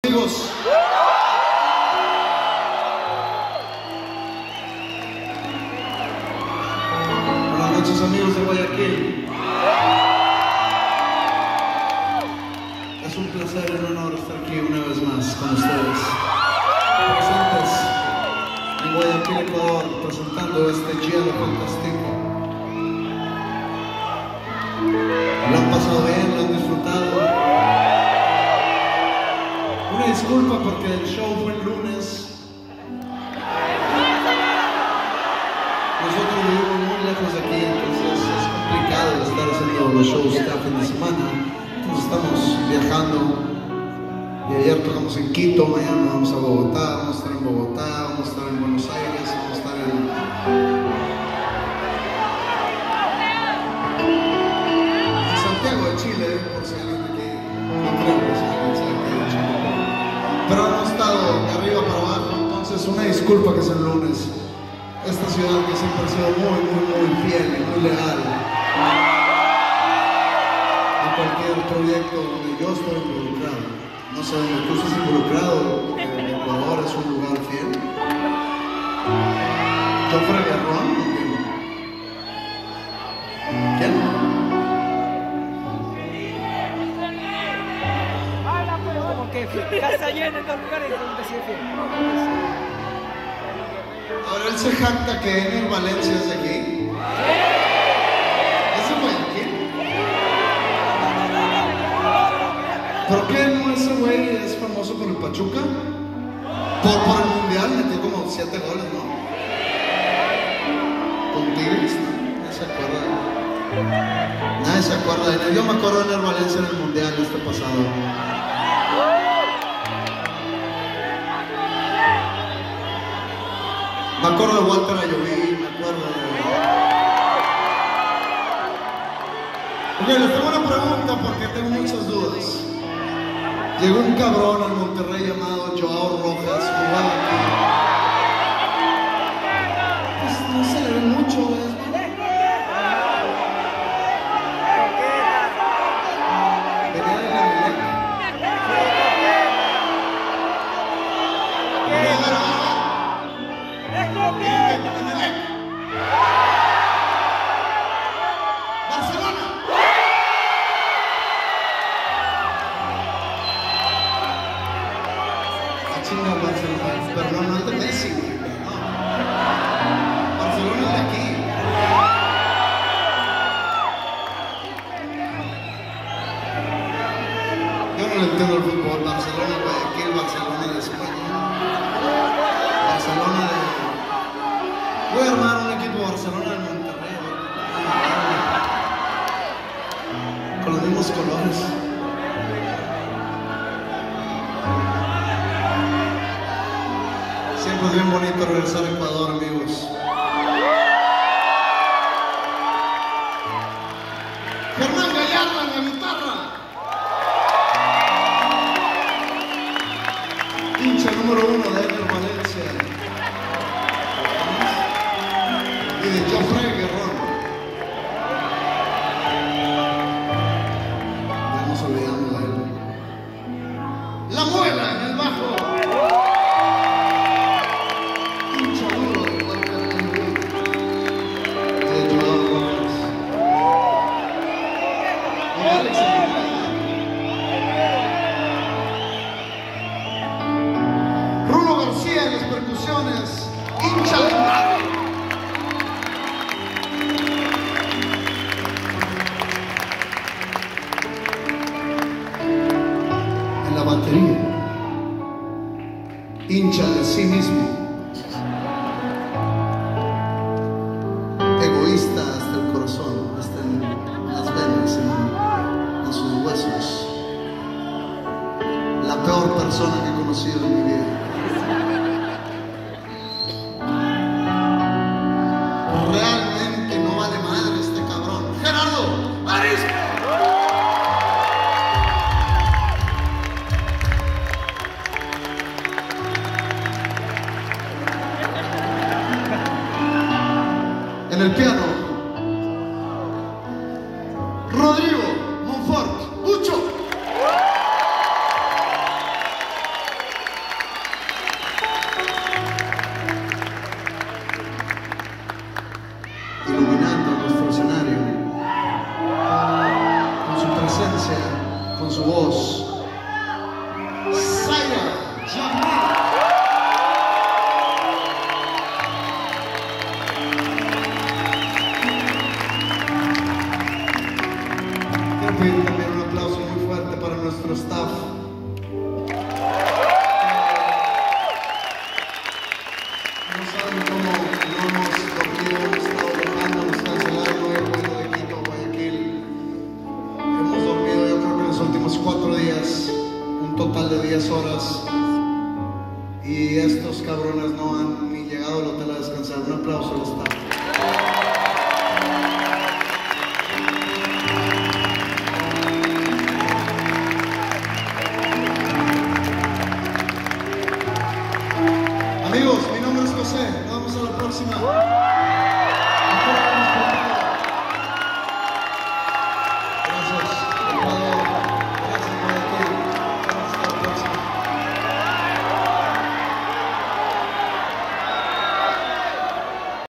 Amigos, buenas noches amigos de Guayaquil. Es un placer y un honor estar aquí una vez más con ustedes, presentes en Guayaquil, Ecuador, presentando este Giallo fantástico. Lo han pasado bien, lo han disfrutado. Una disculpa porque el show fue el lunes. Nosotros vivimos muy lejos de aquí, entonces es complicado estar haciendo los shows cada fin de semana. Entonces estamos viajando. Y ayer tocamos en Quito, mañana vamos a Bogotá, vamos a estar en Bogotá, vamos a estar en Buenos Aires, vamos a estar en Santiago de Chile, por si alguien de aquí no creo que sea en Santiago de Chile. Pero hemos estado de arriba para abajo, entonces una disculpa que es el lunes. Esta ciudad que siempre ha sido muy fiel y muy leal a cualquier proyecto donde yo estoy involucrado. No sé, donde tú estás involucrado, Ecuador es un lugar fiel. Joffrey Guerrón, ¿quién? Casa llena en dos lugares donde se fiel. Ahora él se jacta que Ener Valencia es de aquí. ¿Ese fue de aquí? ¿Por qué no ese güey es famoso por el Pachuca? Por el Mundial metió como 7 goles, ¿no? Con Tigres, nadie se acuerda. Nadie se acuerda de Ener. Yo me acuerdo de Ener Valencia en el Mundial este pasado. Me acuerdo de Walter Ayoví, me acuerdo de... Ok, les tengo una pregunta porque tengo muchas dudas. Llegó un cabrón al Monterrey llamado Joao Rojas, jugaba aquí. Pues no se le ve mucho, ¿ves? Venía de Emelec. Barcelona. La chinga Barcelona, pero no es de Messi, güey. No. Barcelona es de aquí. Yo no le entiendo el fútbol. Barcelona, Guayaquil, Barcelona de España. Barcelona de... Voy a armar un equipo Barcelona de Monterrey, con los mismos colores. Siempre es bien bonito regresar a Ecuador, amigos. Germán Gallardo en la guitarra. Hincha número 1 de Ener Valencia. Y de Joffrey Guerrón. Ya nos olvidamos de él. La Muela en el bajo. Hincha duro de Walter Ayoví. Y de Joao Rojas. Y Alex Rulo García en las percusiones. Hincha de madre. La batería, hincha de sí mismo, egoísta hasta el corazón, hasta en las venas, en sus huesos, la peor persona que he conocido en mi vida. Realmente no vale madre este cabrón. Gerardo Arispe. En el piano, Rodrigo Monfort, Ucho. Zaira Jamal. Quiero pedir también un aplauso muy fuerte para nuestro staff. No saben cómo no hemos dormido, hemos estado viajando, nos cancelaron hoy el vuelo de Quito a Guayaquil. Hemos dormido, yo creo que en los últimos 4 días, un total de 10 horas. Y estos cabrones no han ni llegado al hotel a descansar. Un aplauso al staff. Amigos, mi nombre es José. Nos vemos a la próxima.